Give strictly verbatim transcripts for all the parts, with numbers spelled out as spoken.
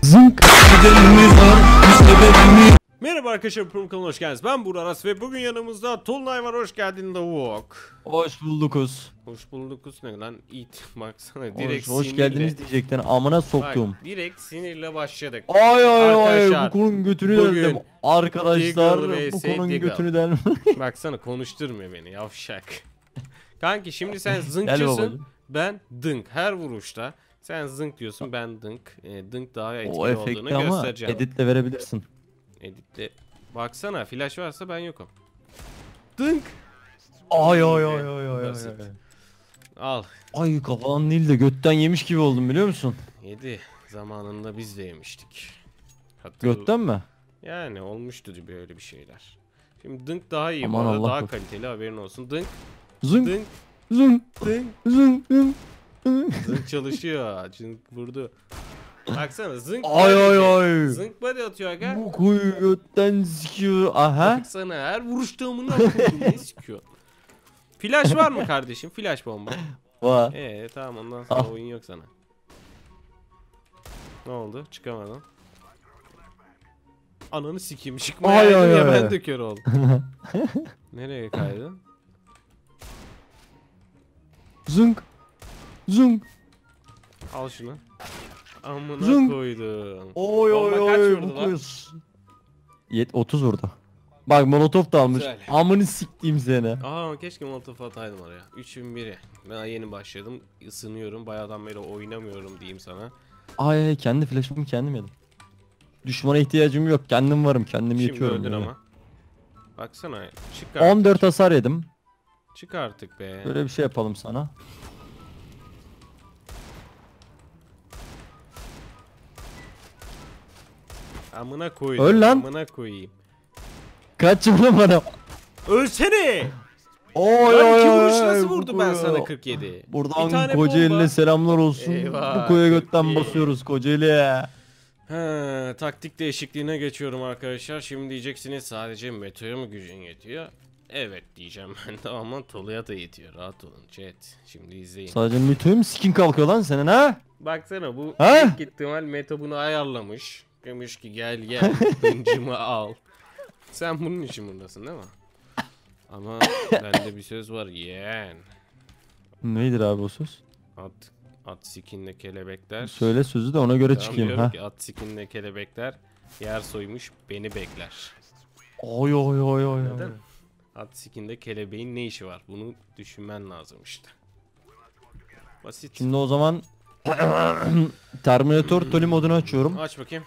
Zınk. Merhaba arkadaşlar, Prum kanalına hoş geldiniz. Ben Burak Aras ve bugün yanımızda Tolunay var. Hoş geldin Lavuk. Hoş buldukuz. Hoş buldukuz ne lan? İt baksana Hoş, direkt hoş sinirle. geldiniz diyecekten amına soktum. Bak, direkt sinirle başladık. Ay ay ay Arkadaşlar, bu konunun götünü bugün deldim. Arkadaşlar Diggle bu vs konunun Diggle. götünü deldim. Baksana konuşturmuyor beni yavşak. Kanki şimdi sen Gel zınkçısın. babacım. Ben dınk. Her vuruşta sen zınk diyorsun, ben dınk. E, dınk daha etkili O olduğunu efekti ama göstereceğim. editle verebilirsin. Editle. Baksana flash varsa ben yokum. Dınk. Ay ay ay ay ay ay. Basit. Al. Ay kafadan değil de götten yemiş gibi oldum biliyor musun? Yedi. Zamanında biz de yemiştik. Hatırl- Götten mi? Yani olmuştu böyle bir şeyler. Şimdi dınk daha iyi, Aman bu arada Allah daha korusun. kaliteli, haberin olsun. Dınk. Zınk Dınk. zınk Dınk. zınk zınk. zınk. Zınk çalışıyor. Zınk vurdu. Baksana zınk Ay body. ay ay. Zınk body atıyor aga. Bu kuyu götten sikiyor. Aha. Baksana her vuruşta amına koyduğum ne sikiyor. Flash var mı kardeşim? Flash bomba. Var. Eee tamam, ondan sonra Ah. oyun yok sana. Ne oldu? Çıkamadın. Ananı sikeyim, çıkmayaydın Ay, ay, ya, ay. ben de kör oldum. Nereye kaydın? Zınk. Zınk. Al şunu. Amına Zınk. koydum. Oy oy Bomba kaç oy vurdu bu lan? kız. Yet otuz vurdu. Bak molotof da almış. Güzel. Amını siktiğim seni. Aa, keşke molotof ataydım oraya. üç bin biri. Ben yeni başladım. Isınıyorum. Bayağıdan beri oynamıyorum diyeyim sana. Ay ay kendi flash'ımı kendim yedim. Düşmana ihtiyacım yok. Kendim varım. Kendim Şimdi yetiyorum. öldün yani. ama. Baksana. Çık artık. on dört hasar yedim. Çık artık be. Böyle bir şey yapalım sana. Amına koydum. Öl lan. Amına koyayım. Kaç vurdun bana? Ölsene. Oy Lan oy iki oy, vuruş oy, nasıl bu vurdu ben kuyu. sana kırk yedi? Bir Buradan tane Kocaeli'ne bomba. selamlar olsun. Eyvah, Bu koya götten çok iyi. basıyoruz Kocaeli. He, taktik değişikliğine geçiyorum arkadaşlar. Şimdi diyeceksiniz sadece Meto'ya mı gücün yetiyor? Evet diyeceğim ben de, ama Tolu'ya da yetiyor. Rahat olun chat. Şimdi izleyin. Sadece mitoyum skin kalkıyor lan senin ha? Baksana, bu Ha? büyük ihtimal Meto bunu ayarlamış. Demiş ki gel gel hıncımı al. Sen bunun için buradasın değil mi? Ama bende bir söz var yeğen. Neydir abi o söz? At, at sikinle kelebekler. Söyle sözü de ona göre Tamam, çıkayım diyorum ha. ki at sikinle kelebekler yer soymuş beni bekler. Oy oy oy oy. Neden? oy. At sikinde kelebeğin ne işi var? Bunu düşünmen lazım işte. Basit. Şimdi o zaman Terminator Toli modunu açıyorum. Aç bakayım.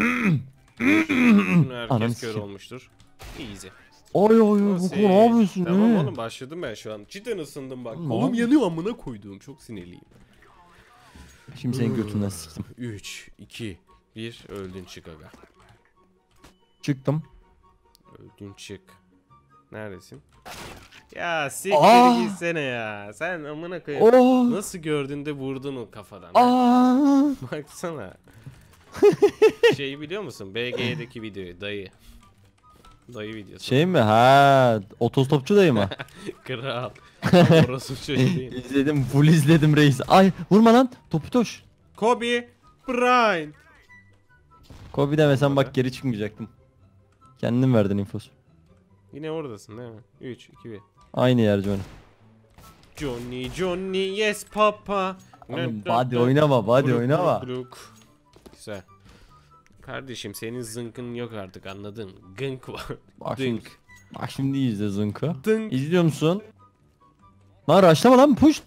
Şunu Ananı herkes kör sikeyim. olmuştur. Easy. Oy oy oy bu Basit. konu ne yapıyorsun Tamam ne? oğlum, başladım ben şu an. Cidden ısındım bak. Ne Kolum yapıyorsun? yanıyor, amına koyduğum. Çok sinirliyim. Şimdi senin götünden siktim. üç, iki, bir. Öldün, çık aga. Çıktım. Öldün, çık. Neredesin? Ya siktir Aa! gitsene ya. Sen amına koyayım. Oh. Nasıl gördün de vurdun o kafadan? ha? Aa. Baksana. Şeyi biliyor musun? B G'deki videoyu, dayı. Dayı videosu. Şey mi? Ha, otostopçu dayı mı? Kral. Orası çocuğu değil. İzledim, full izledim reis. Ay, vurma lan. Toputoş. Kobe Bryant. Kobe demesen bak geri çıkmayacaktım. Kendin verdin infosu. Yine oradasın değil mi? üç, iki, bir. Aynı yer Johnny. Johnny Johnny yes papa. Oğlum, body oynama, body Bruk, oynama. bruk, bruk. Güzel. Kardeşim senin zınkın yok artık, anladın? Gınk var. Bak şimdi, Dınk. bak şimdi izle Zınk'ı. Dınk. İzliyor musun? Lan rushlama lan, push.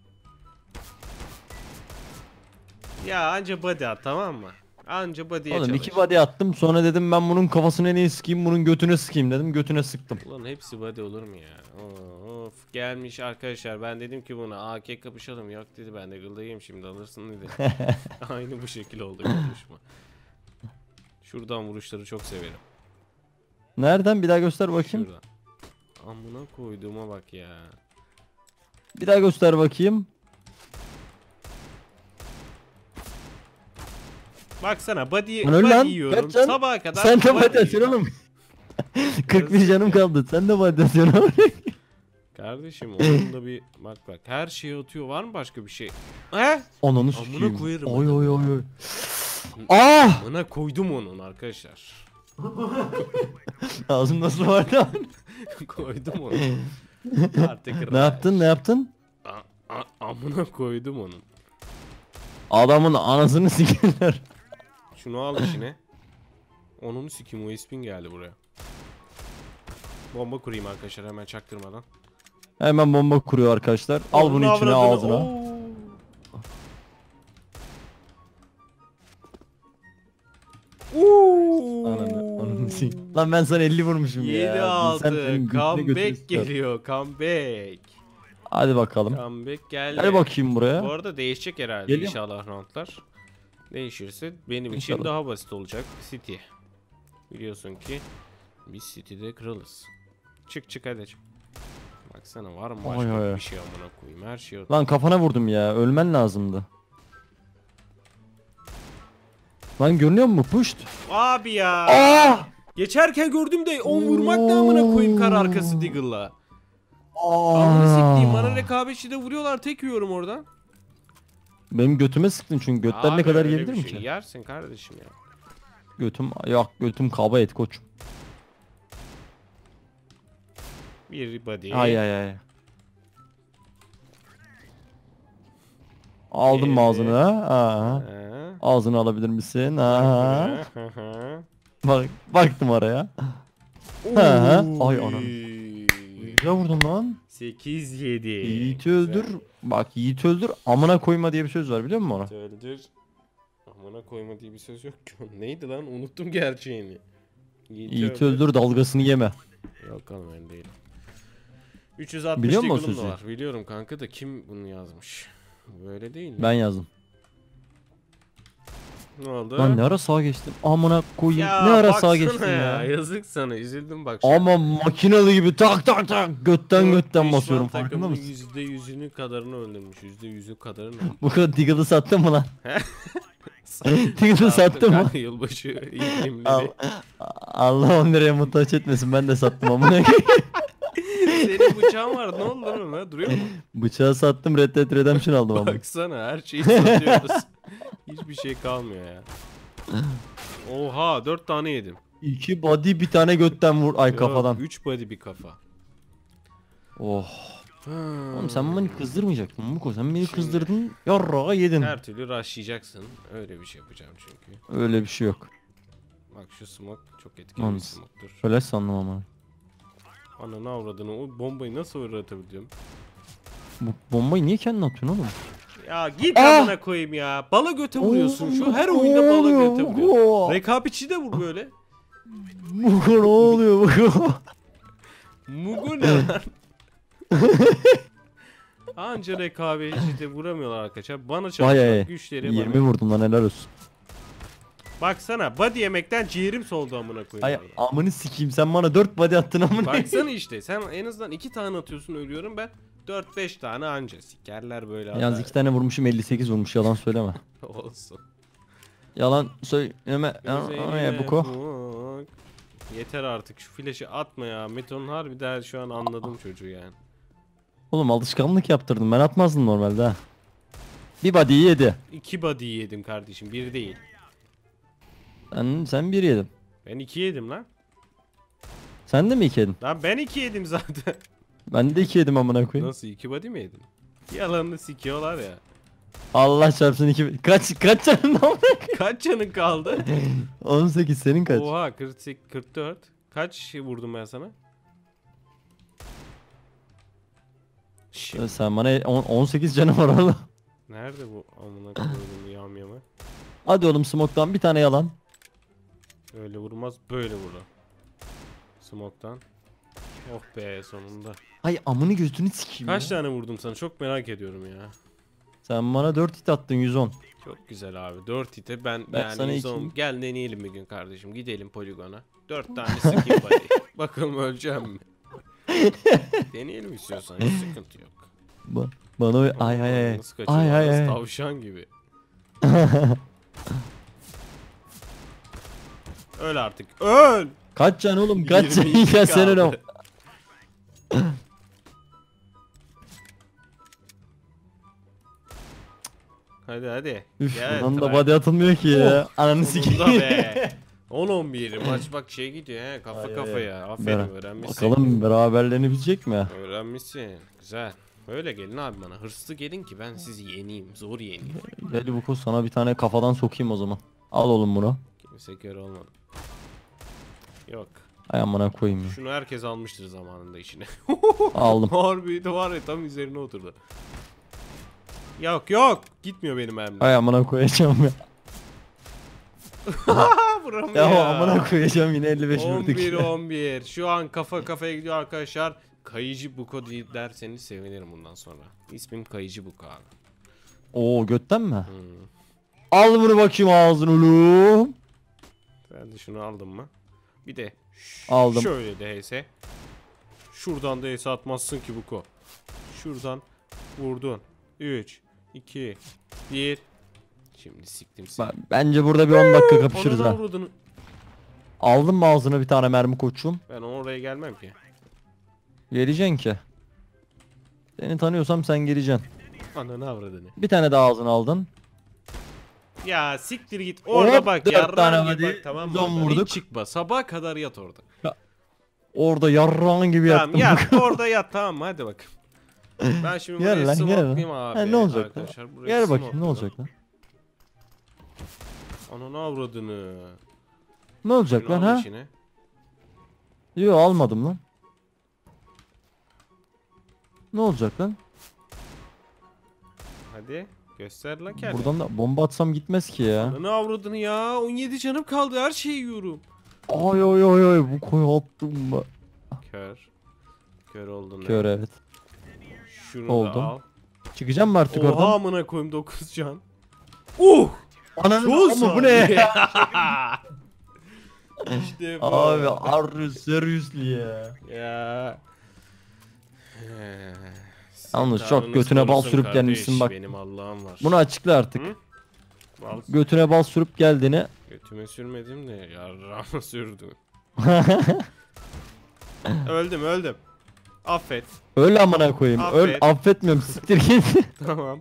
Ya anca body at, tamam mı? Anca body'ye Oğlum çalış. iki body attım, sonra dedim ben bunun kafasını en iyi sıkayım, bunun götüne sıkayım dedim, götüne sıktım. Ulan hepsi body olur mu ya? Of, gelmiş arkadaşlar, ben dedim ki buna A K kapışalım, yok dedi, ben de gıldayım şimdi alırsın dedi. Aynı bu şekil oldu konuşma. Şuradan vuruşları çok severim. Nereden? Bir daha göster bakayım. Şuradan. Amına koyduğuma bak ya. Bir daha göster bakayım. Baksana body, Lan öl body lan, yiyorum kaç lan? sabaha kadar. Sen de body body atıyorsun yiyorum. oğlum. kırk bir canım kaldı. Sen de body atıyorsun oğlum. Kardeşim onun da bir bak bak, her şeyi atıyor, var mı başka bir şey? He? Ananı Amına sikeyim. koyarım Oy adamı. oy oy oy. Ah! Buna koydum onun arkadaşlar. Ağzım nasıl vardı? Koydum onu. Artık Ne yaptın ne yaptın? A- a- amına koydum onun. Adamın anasını sikerler. Şunu al içine. Onun sikim o ismin geldi buraya. Bomba kurayım arkadaşlar hemen çaktırmadan. Hemen bomba kuruyor arkadaşlar. Al bunu Onun içine avradını- ağzına. Oo. Oo. Ananı, ananı sik- Lan ben sana elli vurmuşum ya. yedi Bilsem altı senin götüne comeback götürürsün. geliyor comeback. Hadi bakalım. Comeback geldi. Gel bakayım buraya. Bu arada değişecek herhalde Geliyor mu? inşallah roundlar. Değişirse benim için İnşallah. daha basit olacak City. Biliyorsun ki biz City'de kralız. Çık çık hadi çık. Baksana var mı Ay başka ay. bir şey amına koyayım her şey. Lan kafana vurdum ya. Ölmen lazımdı. Lan görünüyor mu? Puşt. Abi ya. Aa! Geçerken gördüm de on vurmak da amına koyayım kar arkası Diggle'la. Aa! Amına siktiğim bana rekabetçi de vuruyorlar tek yiyorum oradan. Benim götüme sıktın çünkü götten Abi ne kadar öyle bir yiyebilirim şey ki? Yersin kardeşim ya. Götüm yok götüm kaba et koçum. Bir body. Ay ay ay. Aldın mı Evet. ağzını ha? Aa. Ha. Ağzını alabilir misin? Aa. Hı hı. Bak baktım araya. Hı hı. Ay Oy. anam. Güzel vurdun lan. sekiz yedi. Yiğit öldür. Bak Yiğit öldür amına koyma diye bir söz var biliyor musun ona? Öldür. Amına koyma diye bir söz yok ki. Neydi lan? Unuttum gerçeğini. Yiğit, Yiğit öldür dalgasını yeme. Yok oğlum ben değilim. üç yüz altmış Biliyor musun o Diggle'ım da sözü? var. Biliyorum kanka da kim bunu yazmış? Böyle değil mi? Ben yazdım. Ne oldu? Lan ne ara sağa geçtim? Amına koyayım. Ya Ne ara sağa baksana geçtim ya? Yazık sana. Üzüldüm bak. şu an. Ama makinalı gibi tak tak tak götten Dört götten düşman basıyorum farkında takımının mısın? yüzde yüzünün kadarını öldürmüş. Yüzde yüzü kadarını. Bu kadar Diggle'ı sattın mı lan? Diggle'ı Sattım sattın mı? kanka, Yılbaşı iklimleri. Al, Allah on liraya muhtaç etmesin ben de sattım amına. Senin bıçağın var. Ne oldu lan ona? Duruyor mu? Bıçağı sattım Red Dead Redemption aldım ama. Baksana her şeyi satıyoruz. Hiçbir şey kalmıyor ya. Oha dört tane yedim. İki body bir tane götten vur ay kafadan. üç body bir kafa. Oh. Hmm. Oğlum sen beni kızdırmayacaktın Muko. Sen beni Şimdi- kızdırdın. Yarrağa yedin. Her türlü rushlayacaksın. Öyle bir şey yapacağım çünkü. Öyle bir şey yok. Bak şu smoke çok etkili bir Yalnız. smoke'tur. Öyle sandım ama. Ananı avradını o bombayı nasıl fırlatabiliyorum? Bu bombayı niye kendin atıyorsun oğlum? Ya git Ah! amına koyayım ya. Bala göte vuruyorsun şu. Her oyunda bala göte vuruyorsun. Rekabetçi de vur böyle. Muko ne oluyor Muko? Mugu ne lan? Anca rekabetçi de vuramıyorlar arkadaşlar. Bana Vay çalışıyor ay. güçleri yirmi bana. vurdum lan helal olsun. Baksana body yemekten ciğerim soldu amına Ay koyayım. amını sikeyim sen bana dört body attın amına. Baksana işte sen en azından iki tane atıyorsun ölüyorum ben. dört beş tane anca sikerler böyle. Yalnız hatta. iki tane vurmuşum elli sekiz vurmuş yalan söyleme. Olsun. Yalan söyleme. Ya Buko. Bak. Yeter artık şu flash'i atma ya. Meton'un harbiden şu an anladım çocuğu yani. Oğlum alışkanlık yaptırdım ben atmazdım normalde ha. Bir body yedi. İki body yedim kardeşim bir değil. Sen, sen bir yedin. Ben iki yedim lan. Sen de mi iki yedin? Lan ben iki yedim zaten. Ben de iki yedim amına koyayım. Nasıl iki body mi yedin? Yalanını sikiyorlar ya. Allah çarpsın iki. Kaç kaç canın amına? Kaç canın kaldı? on sekiz senin kaç? Oha kırk sekiz kırk dört. Kaç şey vurdum ben sana? Şimdi. Sen bana on- 18 canım var oğlum. Nerede bu amına koyduğum yamyama? Hadi oğlum smoke'tan bir tane yalan. Öyle vurmaz böyle vurur. Smoke'tan. Oh be sonunda. Ay amını gözünü sikeyim Kaç ya. tane vurdum sana çok merak ediyorum ya. Sen bana dört hit attın yüz on. Çok güzel abi. dört hite ben, Ben yani sana son- iki- gel deneyelim bir gün kardeşim. Gidelim poligona. dört tane skin body. Bakalım öleceğim mi? Deneyelim istiyorsan hiç sıkıntı yok. Ba bana öyle- ay ay ay. Nasıl kaçıyor? Ay ay Nasıl ay. Tavşan gibi. Öl artık. Öl! Kaç can oğlum kaç can yirmi iki ya sen öyle. kaldı. Hadi hadi. Üf Gel, buradan da try. body atılmıyor ki ya. Ananı Sonunda sikeyim. be. on on bir maç bak şey gidiyor he kafa Ay, ay, kafaya. Aferin Bera- öğrenmişsin. Bakalım beraberlerini bilecek mi? Öğrenmişsin. Güzel. Öyle gelin abi bana. Hırslı gelin ki ben sizi yeneyim. Zor yeneyim. Gel Buko sana bir tane kafadan sokayım o zaman. Al oğlum bunu. Kimse kör olmadı. Yok. Ay amına koyayım ya. Şunu herkes almıştır zamanında işine. Aldım. Harbi de var ya tam üzerine oturdu. Yok yok. Gitmiyor benim mermim. Ay amına koyacağım ya. Vuramıyor Ya ya. amına koyacağım yine elli beş on vurduk bir ya. on bir. Şu an kafa kafaya gidiyor arkadaşlar. Kayıcı Buko değil derseniz sevinirim bundan sonra. İsmim Kayıcı Buko abi. Oo götten mi? Hmm. Al bunu bakayım ağzını oğlum. Ben de şunu aldım mı? Bir de ş- Aldım. şöyle de H S. Şuradan da H S atmazsın ki Buko. Şuradan vurdun. üç, iki, bir. Şimdi siktim seni. Ben- Bence burada bir on dakika kapışırız Ananı ha. avradını. Aldın mı ağzına bir tane mermi koçum? Ben oraya gelmem ki. Geleceksin ki. Seni tanıyorsam sen geleceksin. Ananı avradını. Bir tane daha ağzına aldın. Ya siktir git. Orada Hop, bak dört yarrağın tane gibi hadi. bak tamam mı? Zon Oradan vurduk. hiç çıkma. Sabaha kadar yat orada. Orada yarrağın gibi Tamam yattım. yat orada yat tamam mı? Hadi bak. Ben şimdi Gel buraya lan, gel lan. smoke'layayım abi. Ha, ne olacak lan? arkadaşlar. Buraya Gel bakayım ne smoke'ladım. olacak lan? Ananı avradını. Ne olacak Şunu lan al ha? içine. Yo almadım lan. Ne olacak lan? Hadi göster lan kendini. Buradan da bomba atsam gitmez ki ya. Ananı avradını ya. on yedi canım kaldı. Her şeyi yiyorum. Ay ay ay ay bu koyu attım mı? Kör. Kör oldun. Kör evet. Şunu Oldum. da al. Çıkacağım mı artık Oha oradan? amına koyayım dokuz can. Uh! Ananı Çok ama bu ne ya? İşte bu. Abi arı seriously ya. Ya. Yalnız çok Tanrınız götüne bal korusun sürüp kardeş, gelmişsin bak. Benim Allah'ım var. Bunu açıkla artık. Hı? Bal Götüne bal sürüp geldiğini. götüme sürmedim de yarrağıma sürdüm. Öldüm öldüm. Affet. Öl amına koyayım. Öl Affet. affetmiyorum siktir git. Tamam.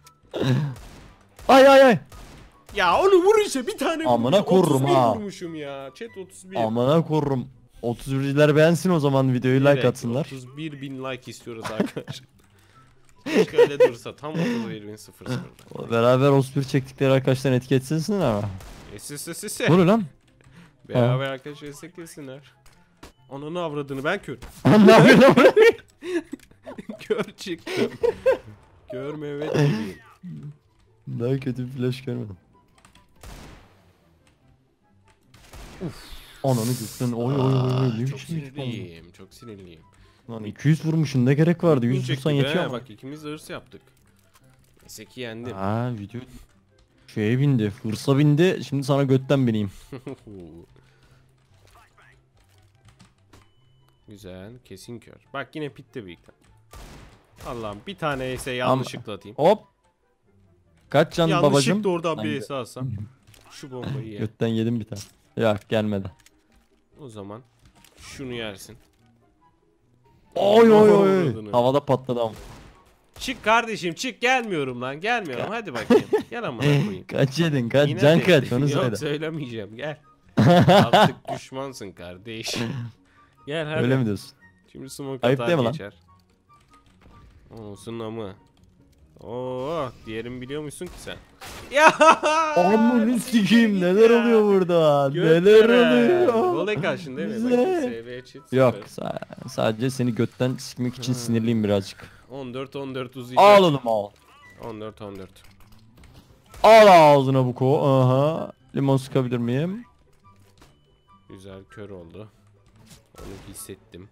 Ay ay ay. Ya onu vur işte bir tane Amına vurmuşum. korurum otuz bir ha. vurmuşum ya. Chat otuz bir. Amına korurum. otuz birciler beğensin o zaman videoyu like Direkt atsınlar. otuz bir bin like istiyoruz arkadaşlar. Keşke öyle dursa tam otuz bir bin sıfır sıfırda. Beraber otuz bir çektikleri arkadaşlar etiketsinler ama. Esesesese. Bu ne lan? Beraber arkadaşlar desteklesinler. Ananı avradını ben kör. Ne yapıyorsun lan? Kör çıktım. Kör Mehmet gibiyim. Daha kötü bir flash görmedim. Ananı götüren oy oy oy oy. Ne Çok biçim bir bomba? sinirliyim. Çok sinirliyim. Lan iki yüz vurmuşsun ne gerek vardı? Gün yüz çektik vursan be, yetiyor mu? Bak ikimiz de hırs yaptık. Neyse ki yendim. Ha video şeye bindi, hırsa bindi. Şimdi sana götten bineyim. Güzel. Kesin kör. Bak yine pitte büyük. Allah'ım bir tane ise yanlışlıkla atayım. Hop. Kaç can babacım? Yanlışlıkla oradan bir Hangi? ese alsam. Şu bombayı ye. Götten yedim bir tane. Yok gelmedi. O zaman şunu yersin. Oy oy oy. Avradını. Havada patladı ama. Çık kardeşim çık gelmiyorum lan gelmiyorum hadi bakayım. Gel amına koyayım. Kaç yedin kaç Yine can de- kaç onu Yok söyle. söylemeyeceğim gel. Artık düşmansın kardeş. Gel hadi. Öyle mi diyorsun? Şimdi smoke Ayıp atar değil mi lan? geçer. Olsun ama. Oo, diğerini biliyor musun ki sen? Ya! Amını sikeyim neler oluyor burada? Neler Götlere. oluyor? Voley karşın değil mi? Güzel. Bak, S V cheat Yok sıfır. sa- sadece seni götten sikmek için sinirliyim birazcık. on dört on dört uzayacak. Al oğlum al. on dört on dört. Al ağzına bu ko. Aha. Limon sıkabilir miyim? Güzel kör oldu. Onu hissettim.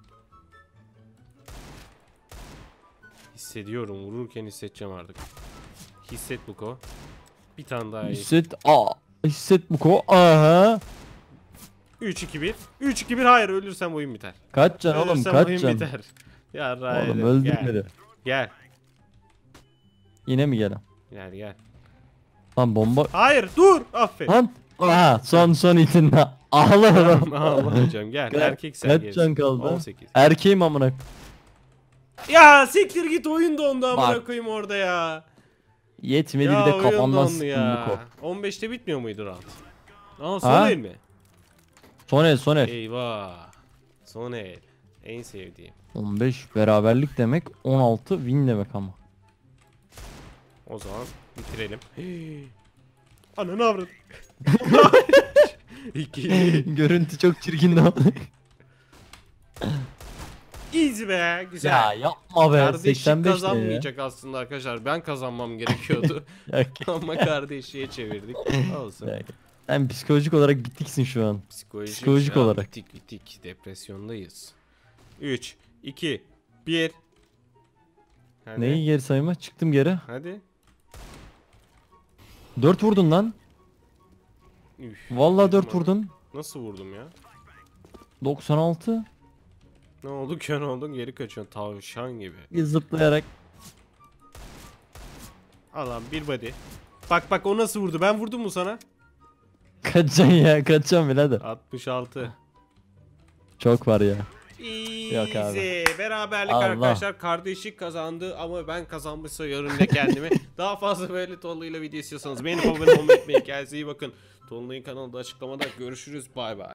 Hissediyorum. Vururken hissedeceğim artık. Hisset Buko. Bir tane daha iyi. Hisset. Aa. Hisset bu ko. Aha. üç iki bir. üç iki bir hayır ölürsem oyun biter. Kaç can oğlum Ölürsem kaç oyun can? biter. Ya Oğlum Rayder, gel. öldürmedi. Gel. Yine mi gelen? Gel gel. Lan bomba. Hayır dur. Aferin. Lan. Aha son son itin. Ağlarım. Ağlamayacağım gel. Kaç- Erkek sen kaç gerisi. can kaldı? on sekiz. Erkeğim amına. Ya siktir git oyun dondu amına Bak. koyayım orada ya. Yetmedi Ya bir de oyun kafandan dondu sıktın ya. Luko. on beşte bitmiyor muydu round? Aa son Ha? el mi? Son el son el. Eyvah. Son el. En sevdiğim. on beş beraberlik demek, on altı win demek ama. O zaman bitirelim. Ananı avradım. İki. Görüntü çok çirkin de. Easy be. Güzel. Ya yapma be. Kardeşlik seksen beş ne ya? kazanmayacak aslında arkadaşlar. Ben kazanmam gerekiyordu. Ya, Ama kardeşliğe çevirdik. Olsun. ya, sen psikolojik olarak bitiksin şu an. Psikolojik, Psikolojik ya, olarak. Bitik bitik. Depresyondayız. üç, iki, bir. Hadi. Neyi geri sayma? Çıktım geri. Hadi. dört vurdun lan. Üf, Vallahi dört vurdum ama. vurdun. Nasıl vurdum ya? doksan altı. Ne oldu? Kör oldun, geri kaçıyorsun tavşan gibi. Bir zıplayarak. Allah'ım bir body. Bak bak o nasıl vurdu? Ben vurdum mu sana? Kaçacaksın ya, kaçacaksın birader. altmış altı. Çok var ya. Easy. abi. Beraberlik Allah. arkadaşlar. Kardeşlik kazandı ama ben kazanmışsa yarın da kendimi. Daha fazla böyle Tolunay'la video istiyorsanız beğenip abone olmayı unutmayın. Kendinize iyi bakın. Tolunay'ın kanalında açıklamada görüşürüz. Bay bay.